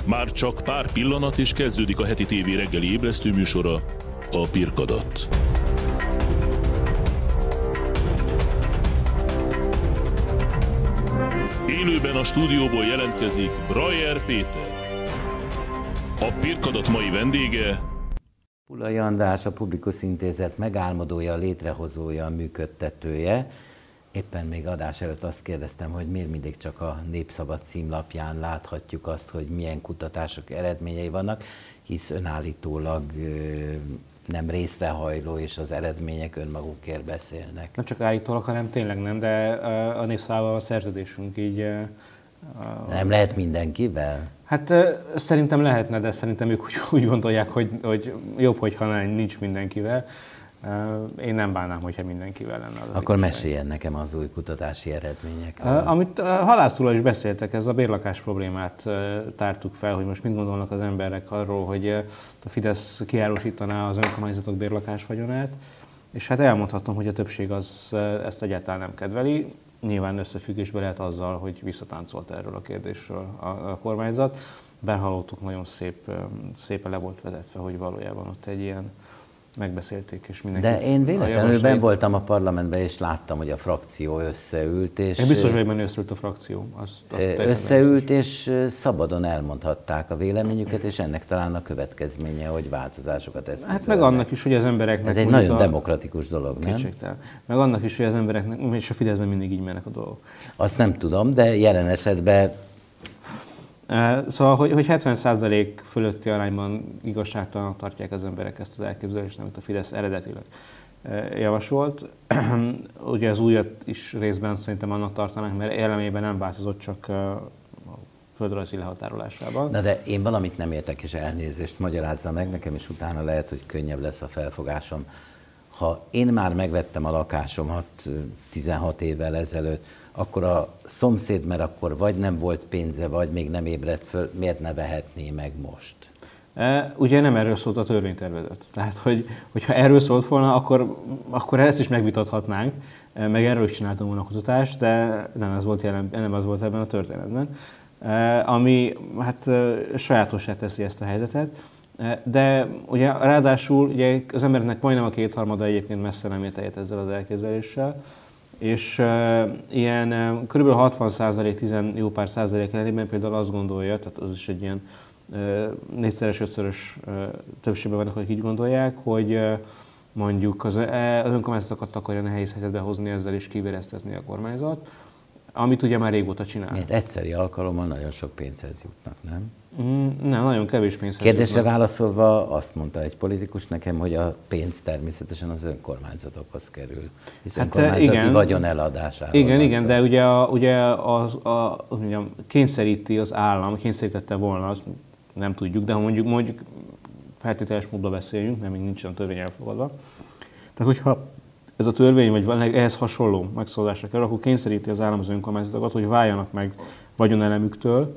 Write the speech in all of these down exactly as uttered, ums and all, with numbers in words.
Már csak pár pillanat és kezdődik a heti tévé reggeli ébresztő műsora, a Pirkadat. Élőben a stúdióból jelentkezik Brajer Péter. A Pirkadat mai vendége Pulai András, a Publikus Intézet megálmodója, létrehozója, működtetője. Éppen még adás előtt azt kérdeztem, hogy miért mindig csak a Népszabad címlapján láthatjuk azt, hogy milyen kutatások eredményei vannak, hisz önállítólag nem részrehajló, és az eredmények önmagukért beszélnek. Nem csak állítólag, hanem tényleg nem, de a Népszabadban a szerződésünk így... Nem lehet mindenkivel? Hát szerintem lehetne, de szerintem ők úgy, úgy gondolják, hogy, hogy jobb, hogyha nincs mindenkivel. Én nem bánnám, hogyha mindenkivel lenne az. Akkor meséljen nekem az új kutatási eredményekről. Amit Halászúrral is beszéltek, ez a bérlakás problémát tártuk fel, hogy most mit gondolnak az emberek arról, hogy a Fidesz kiárusítaná az önkormányzatok bérlakásvagyonát, és hát elmondhatom, hogy a többség az ezt egyáltalán nem kedveli. Nyilván összefüggésbe lehet azzal, hogy visszatáncolt erről a kérdésről a, a kormányzat. Behallottuk, nagyon szép, szépen le volt vezetve, hogy valójában ott egy ilyen megbeszélték, és mindenki... De én véletlenül benn voltam a parlamentben, és láttam, hogy a frakció összeült, és... Én biztos vagyok benne, összeült a frakció. Azt, azt összeült, és szabadon elmondhatták a véleményüket, és ennek talán a következménye, hogy változásokat eszközölnek. Hát meg annak is, hogy az embereknek... Ez egy nagyon a... demokratikus dolog, nem? Kétségtelen. Meg annak is, hogy az embereknek, és a Fideszben mindig így mennek a dolgok. Azt nem tudom, de jelen esetben... Szóval, hogy, hogy hetven százalék fölötti arányban igazságtalannak tartják az emberek ezt az elképzelést, amit a Fidesz eredetileg javasolt. Ugye az újat is részben szerintem annak tartanak, mert elemében nem változott, csak a földrajzi lehatárolásában. Na de én valamit nem értek, és elnézést magyarázza meg nekem, és utána lehet, hogy könnyebb lesz a felfogásom. Ha én már megvettem a lakásomat tizenhat évvel ezelőtt, akkor a szomszéd, mert akkor vagy nem volt pénze, vagy még nem ébredt föl, miért ne vehetné meg most? E, ugye nem erről szólt a törvénytervezet. Tehát, hogy, hogyha erről szólt volna, akkor, akkor ezt is megvitathatnánk, meg erről is csináltam volna a kutatást, de nem ez volt, jelen, nem az volt ebben a történetben. E, ami hát sajátossá teszi ezt a helyzetet. De ugye ráadásul ugye az embereknek majdnem a kétharmada egyébként messze nem ért egyet ezzel az elképzeléssel, és uh, ilyen uh, kb. hatvan százalék, tíz jó pár százalék ellenében például azt gondolja, tehát az is egy ilyen uh, négyszeres, ötszörös uh, többségben vannak, akik így gondolják, hogy uh, mondjuk az, uh, az önkormányzatokat akarja nehéz helyzetbe hozni, ezzel is kivéreztetni a kormányzat, amit ugye már régóta csinál. Miért egyszeri alkalommal nagyon sok pénzhez jutnak, nem? Mm, nem, nagyon kevés pénzhez Kérdésre jutnak. válaszolva azt mondta egy politikus nekem, hogy a pénz természetesen az önkormányzatokhoz kerül. Hisz hát önkormányzati igen, vagyon eladásáról. Igen, igen, szó. De ugye, a, ugye az, a, mondjam, kényszeríti az állam, kényszerítette volna, azt nem tudjuk, de ha mondjuk, mondjuk feltételes módban beszéljünk, mert még nincsen a törvény elfogadva. Tehát, hogyha ez a törvény, vagy ehhez hasonló megszólásra kerül, akkor kényszeríti az állam az önkormányzatokat, hogy váljanak meg vagyonelemüktől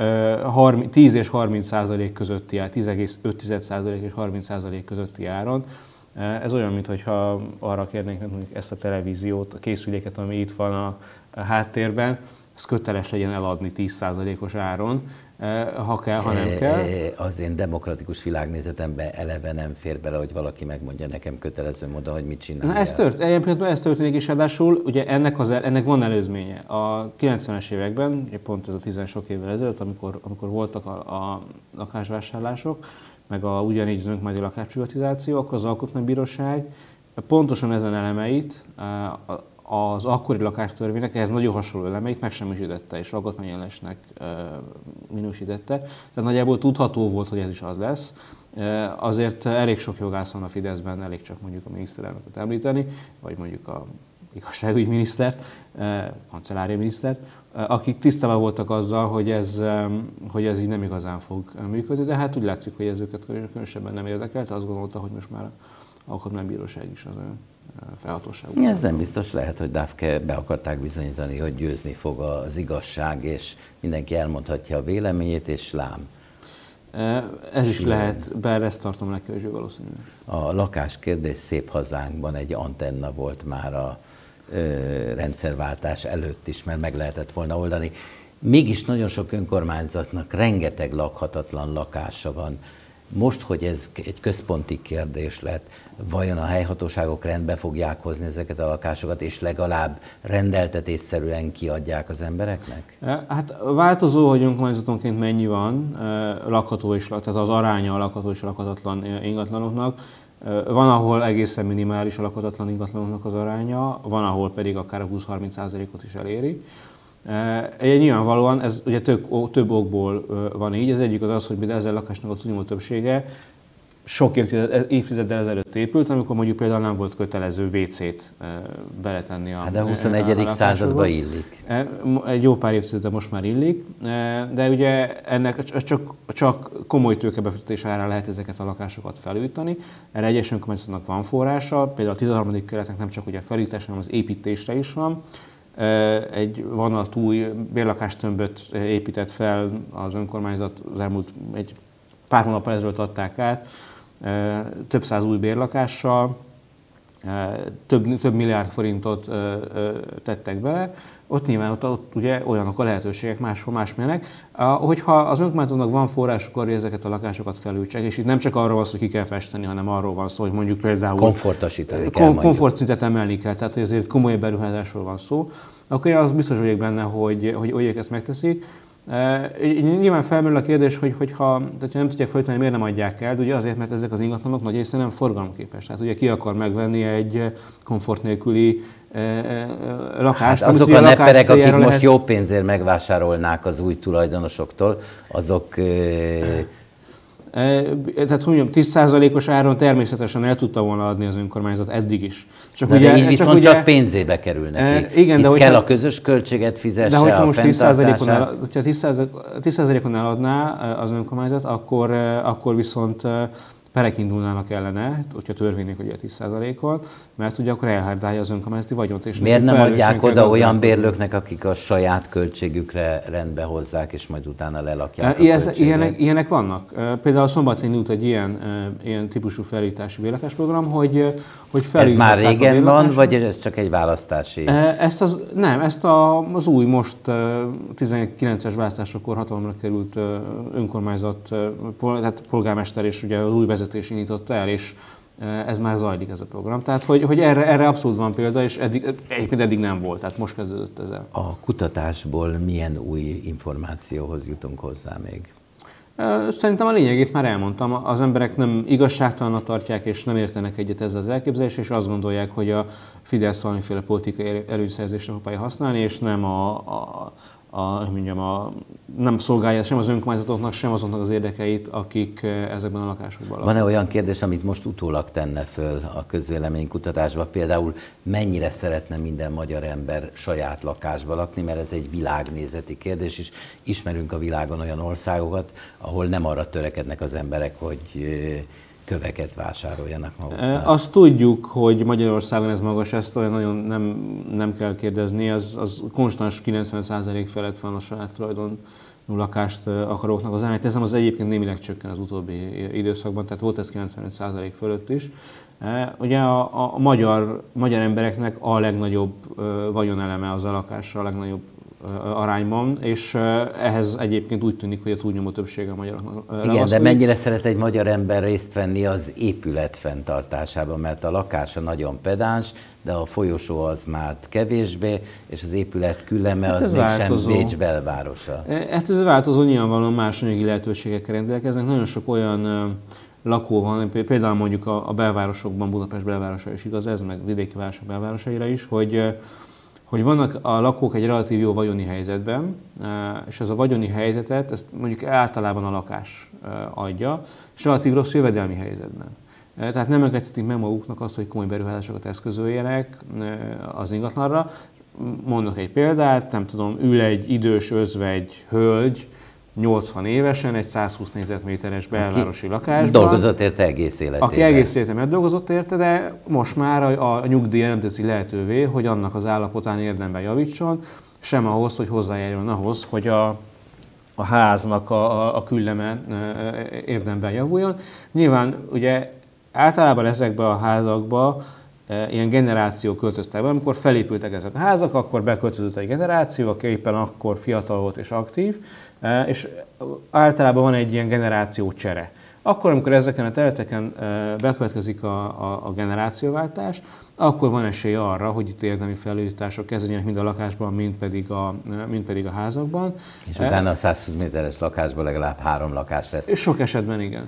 tíz és harminc százalék közötti áron, tíz egész öt százalék és harminc százalék közötti áron. Ez olyan, mintha arra kérnénk mondjuk ezt a televíziót, a készüléket, ami itt van a háttérben, ez köteles legyen eladni tíz százalékos áron, ha kell, ha nem kell. Az én demokratikus világnézetemben eleve nem fér bele, hogy valaki megmondja nekem kötelező módon, hogy mit csinálja. Na ez tört, ilyen pillanatban ez történik, és ráadásul ugye ennek, az, ennek van előzménye. A kilencvenes években, ugye pont ez a tizen sok évvel ezelőtt, amikor, amikor voltak a, a lakásvásárlások, meg a, ugyanígy az önkormányzati lakásprivatizáció, akkor az Alkotmánybíróság pontosan ezen elemeit, az akkori lakástörvénynek ehhez nagyon hasonló elemeit megsemmisítette és alkotmányellenesnek minősítette. Tehát nagyjából tudható volt, hogy ez is az lesz. Azért elég sok jogász van a Fideszben, elég csak mondjuk a miniszterelnököt említeni, vagy mondjuk a igazságügyminisztert, kancelláriaminisztert, akik tisztában voltak azzal, hogy ez, hogy ez így nem igazán fog működni, de hát úgy látszik, hogy ez őket különösebben nem érdekelte, azt gondolta, hogy most már az Alkotmánybíróság is az olyan felhatóságú. Ez nem biztos, lehet, hogy Dávke be akarták bizonyítani, hogy győzni fog az igazság, és mindenki elmondhatja a véleményét, és lám. Ez is lehet, bár ezt tartom legkevésbé valószínűleg. A lakáskérdés szép hazánkban egy antenna volt már a ö, rendszerváltás előtt is, mert meg lehetett volna oldani. Mégis nagyon sok önkormányzatnak rengeteg lakhatatlan lakása van. Most, hogy ez egy központi kérdés lett, vajon a helyhatóságok rendbe fogják hozni ezeket a lakásokat, és legalább rendeltetésszerűen kiadják az embereknek? Hát változó, hogy önkormányzatonként mennyi van lakható és, tehát az aránya a lakható és a lakhatatlan ingatlanoknak. Van, ahol egészen minimális a lakhatatlan ingatlanoknak az aránya, van, ahol pedig akár a húsz-harminc százalékot is eléri. E, nyilvánvalóan ez ugye több, több okból van így. Az egyik az az, hogy ezen lakásnak a túlnyomó többsége sok évtizeddel ezelőtt épült, amikor mondjuk például nem volt kötelező vécét beletenni a Hát de a huszonegyedik században illik. Egy jó pár évtizeddel most már illik, de ugye ennek csak, csak komoly tőkebefektetés árán lehet ezeket a lakásokat felújítani. Erre egyes önkormányzatnak van forrása, például a tizenharmadik kerületnek nem csak ugye a felújítás, hanem az építésre is van. Egy vonatúj bérlakástömböt épített fel az önkormányzat, az elmúlt egy pár hónappal ezelőtt adták át, több száz új bérlakással, több, több milliárd forintot tettek bele. Ott nyilván ott, ott ugye olyanok a lehetőségek máshol másmilyenek. Hogyha az önkormányzatnak van forrás, akkor ezeket a lakásokat felújítsák, és itt nem csak arról van szó, hogy ki kell festeni, hanem arról van szó, hogy mondjuk például komfortosítani kell, komfortszintet emelni kell, tehát hogy ezért komoly beruházásról van szó, akkor én az biztos vagyok benne, hogy, hogy olyék ezt megteszik. Nyilván felmerül a kérdés, hogy hogyha nem tudják folytani, miért nem adják el, de ugye azért, mert ezek az ingatlanok nagy része nem forgalomképes. Tehát ugye ki akar megvenni egy komfort nélküli lakást. Hát azok a nepperek, akik most lehet... jó pénzért megvásárolnák az új tulajdonosoktól, azok... Tehát, hogy mondjam, tíz százalékos áron természetesen el tudta volna adni az önkormányzat eddig is. Csak de ugye, így viszont csak, ugye, csak pénzébe kerül neki. Igen, hisz de kell a közös költséget fizesse, de hogyha a most tíz százalékon eladná az önkormányzat, akkor, akkor viszont perek indulnának ellene, hogyha törvények ugye tíz százalékon, mert ugye akkor elhárdálja az önkormányzati vagyont. És miért nem adják oda olyan bérlőknek, akik a saját költségükre rendbe hozzák, és majd utána lelakják Ilyen, a ilyenek, ilyenek vannak. Például a Szombathelyi út egy ilyen, ilyen típusú felújítási bérlakásprogram, hogy, hogy ez már régen van, vagy ez csak egy választási? Ezt az, nem, ezt a, az új, most tizenkilences választásokor hatalomra került önkormányzat, tehát polgármester és ugye az új vezetés indította el, és ez már zajlik ez a program. Tehát, hogy, hogy erre, erre abszolút van példa, és eddig, egyébként eddig nem volt, tehát most kezdődött ezzel. A kutatásból milyen új információhoz jutunk hozzá még? Szerintem a lényegét már elmondtam. Az emberek nem igazságtalannak tartják, és nem értenek egyet ezzel az elképzeléssel, és azt gondolják, hogy a Fidesz valamiféle politikai előszerzésre próbálja használni, és nem a, a A, mondjam, a, nem szolgálja sem az önkormányzatoknak, sem azoknak az érdekeit, akik ezekben a lakásokban laknak. Van-e olyan kérdés, amit most utólag tenne föl a közvéleménykutatásban? Például mennyire szeretne minden magyar ember saját lakásba lakni, mert ez egy világnézeti kérdés, és ismerünk a világon olyan országokat, ahol nem arra törekednek az emberek, hogy köveket vásároljanak maguknál. Azt tudjuk, hogy Magyarországon ez magas, ezt olyan nagyon nem, nem kell kérdezni, az, az konstans kilencven százalék felett van a saját tulajdonú lakást akaróknak az arány. Teszem, az egyébként némileg csökken az utóbbi időszakban, tehát volt ez kilencvenöt százalék fölött is. Ugye a, a magyar, magyar embereknek a legnagyobb vagyoneleme az a lakásra, a legnagyobb arányban, és ehhez egyébként úgy tűnik, hogy a túlnyomó többsége a magyaroknak. Igen, de mennyire szeret egy magyar ember részt venni az épület fenntartásában, mert a lakása nagyon pedáns, de a folyosó az már kevésbé, és az épület külleme hát az mégsem Bécs belvárosa. Hát ez változó, nyilvánvalóan más anyagi lehetőségekkel rendelkeznek. Nagyon sok olyan lakó van, például mondjuk a belvárosokban, Budapest belvárosa is igaz ez, meg vidéki városok belvárosaira is, hogy hogy vannak a lakók egy relatív jó vagyoni helyzetben, és ez a vagyoni helyzetet, ezt mondjuk általában a lakás adja, és relatív rossz jövedelmi helyzetben. Tehát nem engedhetik meg maguknak azt, hogy komoly beruházásokat eszközöljenek az ingatlanra. Mondok egy példát, nem tudom, ül egy idős özvegy hölgy, nyolcvan évesen, egy százhúsz négyzetméteres belvárosi lakásban. Dolgozott érte egész életében. Aki egész életében dolgozott érte, de most már a, a nyugdíj nem teszi lehetővé, hogy annak az állapotán érdemben javítson, sem ahhoz, hogy hozzájáruljon ahhoz, hogy a, a háznak a, a, a külleme érdemben javuljon. Nyilván ugye általában ezekben a házakban ilyen generáció költöztek be. Amikor felépültek ezek a házak, akkor beköltözött egy generáció, aki éppen akkor fiatal volt és aktív, és általában van egy ilyen generációcsere. Akkor, amikor ezeken a területeken bekövetkezik a, a, a generációváltás, akkor van esély arra, hogy itt érdemi felújítások kezdődjenek mind a lakásban, mind pedig a, mind pedig a házakban. És utána a százhúsz méteres lakásban legalább három lakás lesz. És sok esetben igen.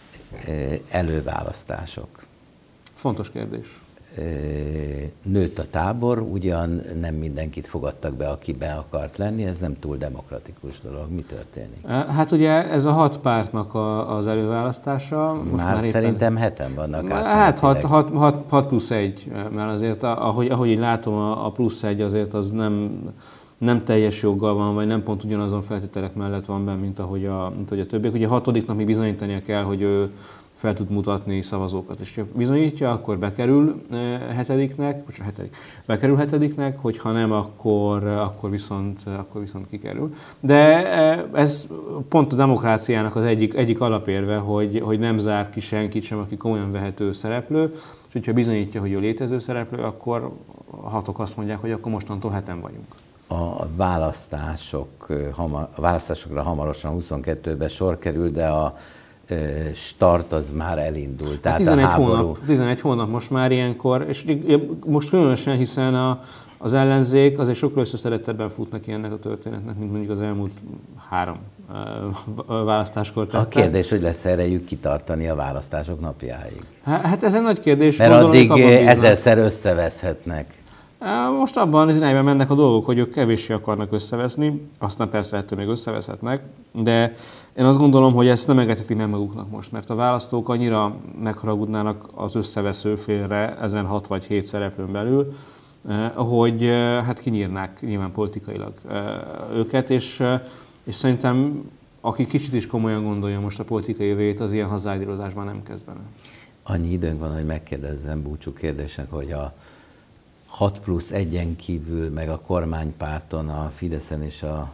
Előválasztások. Fontos kérdés. Nőtt a tábor, ugyan nem mindenkit fogadtak be, aki be akart lenni, ez nem túl demokratikus dolog. Mi történik? Hát ugye ez a hat pártnak a, az előválasztása. Most már, már éppen... szerintem heten vannak. Hát hat, hat, hat, hat plusz egy, mert azért ahogy, ahogy így látom, a plusz egy azért az nem, nem teljes joggal van, vagy nem pont ugyanazon feltételek mellett van benne, mint ahogy a, mint ahogy a többiek. Ugye a hatodiknak még bizonyítania kell, hogy ő fel tud mutatni szavazókat. És ha bizonyítja, akkor bekerül hetediknek, vagy hetedik, bekerül hetediknek, hogyha nem, akkor, akkor, viszont, akkor viszont kikerül. De ez pont a demokráciának az egyik, egyik alapérve, hogy, hogy nem zár ki senkit sem, aki komolyan vehető szereplő, és hogyha bizonyítja, hogy ő létező szereplő, akkor a hatok azt mondják, hogy akkor mostantól heten vagyunk. A választások, a választásokra hamarosan huszonkettőben sor kerül, de a start az már elindult. Tehát tizenegy, a hónap, tizenegy hónap most már ilyenkor, és most különösen, hiszen a, az ellenzék azért sokkal összeszedettebben fut neki ennek a történetnek, mint mondjuk az elmúlt három választáskor. A kérdés, hogy lesz erejük kitartani a választások napjáig. Hát ez egy nagy kérdés. Mert gondolom, addig ezerszer összeveszhetnek. Most abban az irányban mennek a dolgok, hogy ők kevéssé akarnak összeveszni, aztán persze ettől még összeveszhetnek, de én azt gondolom, hogy ezt nem engedheti meg maguknak most, mert a választók annyira megharagudnának az összevesző félre ezen hat vagy hét szereplőn belül, hogy hát kinyírnák nyilván politikailag őket, és, és szerintem aki kicsit is komolyan gondolja most a politikai jövőjét, az ilyen hazárdírozásban nem kezd bele. Annyi időnk van, hogy megkérdezzem búcsú kérdésnek, hogy a hat plusz egyen kívül, meg a kormánypárton, a Fideszen és a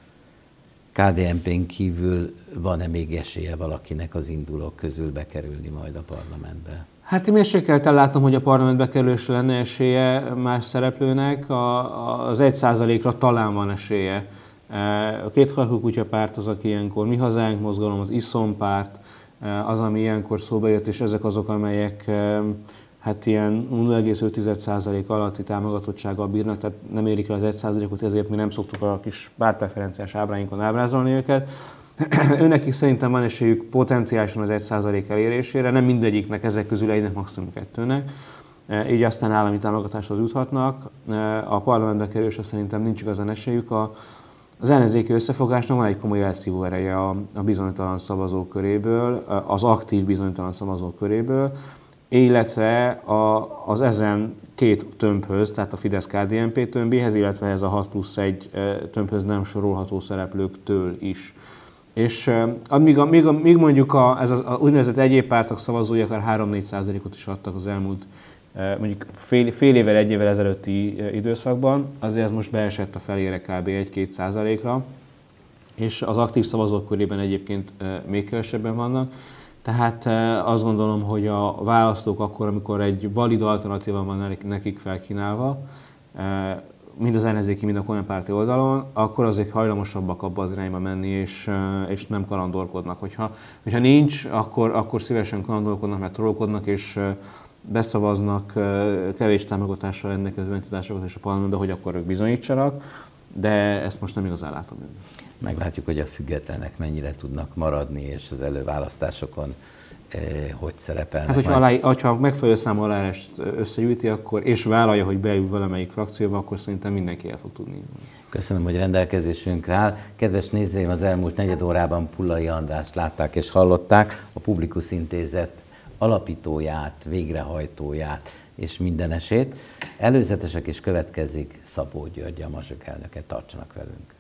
ká dé en pén kívül van-e még esélye valakinek az indulók közül bekerülni majd a parlamentbe? Hát én mérsékelten látom, hogy a parlamentbe kerülésre lenne esélye más szereplőnek, a, az egy százalékra talán van esélye. A kétfarkú kutyapárt az, aki ilyenkor Mi Hazánk mozgalom, az Iszon párt, az, ami ilyenkor szóba jött, és ezek azok, amelyek hát ilyen nulla egész öt százalék alatti támogatottsággal bírnak, tehát nem érik el az egy százalékot, ezért mi nem szoktuk a kis pártpreferenciás ábráinkon ábrázolni őket. Őnekik szerintem van esélyük potenciálisan az egy százalék elérésére, nem mindegyiknek, ezek közül egynek, maximum kettőnek. Így aztán állami támogatáshoz juthatnak. A parlamentbe kerülésre szerintem nincs igazán esélyük. A, az ellenzéki összefogásnak van egy komoly elszívó ereje a, a bizonytalan szavazók köréből, az aktív bizonytalan szavazók köréből, illetve a, az ezen két tömbhöz, tehát a Fidesz-ká dé en pé tömbéhez, illetve ez a hat plusz egy tömbhöz nem sorolható szereplőktől is. És amíg, amíg, amíg mondjuk a, ez az a úgynevezett egyéb pártok szavazói akár három-négy százalékot is adtak az elmúlt mondjuk fél, fél évvel, egy évvel ezelőtti időszakban, azért ez most beesett a felére kb. egy-két százalékra, és az aktív szavazók körében egyébként még kevesebben vannak. Tehát azt gondolom, hogy a választók akkor, amikor egy valid alternatíva van nekik felkínálva, mind az ellenzéki, mind a kormánypárti oldalon, akkor azért hajlamosabbak abba az irányba menni, és, és nem kalandorkodnak. Hogyha, hogyha nincs, akkor, akkor szívesen kalandorkodnak, mert trollkodnak, és beszavaznak kevés támogatással rendelkező entitásokat és a parlamentbe, hogy akkor ők bizonyítsanak, de ezt most nem igazán látom. Meglátjuk, hogy a függetlenek mennyire tudnak maradni, és az előválasztásokon eh, hogy szerepelnek. Hát, hogyha, alá, hogyha megfelelő számú aláírást összegyűjti, akkor, és vállalja, hogy beül valamelyik frakcióba, akkor szerintem mindenki el fog tudni. Köszönöm, hogy rendelkezésünkre áll. Kedves nézőim, az elmúlt negyed órában Pullai Andrást látták és hallották, a Publikus Intézet alapítóját, végrehajtóját és mindenesét. Előzetesek és következik Szabó György, a Mazsök elnöke. Tartsanak velünk!